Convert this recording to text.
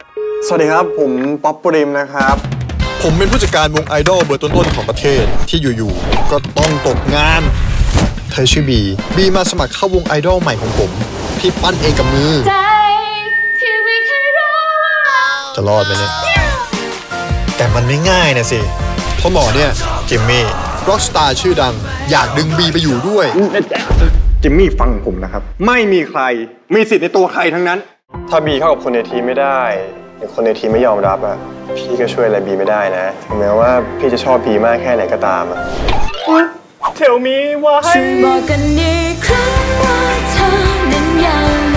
สวัสดีครับผมป๊อปปริมนะครับผมเป็นผู้จัดการวงไอดอลเบอร์ต้นๆของประเทศที่อยู่ๆก็ต้องตกงานเธอชื่อบีมาสมัครเข้าวงไอดอลใหม่ของผมที่ปั้นเองกับมือใจที่ไม่เคยรู้จะรอดไหมเนี่ยแต่มันไม่ง่ายนะสิเพราะหมอเนี่ยจิมมี่ร็อกสตาร์ชื่อดังอยากดึงบีไปอยู่ด้วยจิมมี่ฟังผมนะครับไม่มีใครมีสิทธิ์ในตัวใครทั้งนั้นถ้าบีเข้ากับคนในทีมไม่ได้หรือคนในทีมไม่ยอมรับอ่ะพี่ก็ช่วยอะไรบีไม่ได้นะถึงแม้ว่าพี่จะชอบบีมากแค่ไหนก็ตามอ่ะเทลมีไว้ช่วยบอกกันอีกครั้งว่าเธอนั้นยัง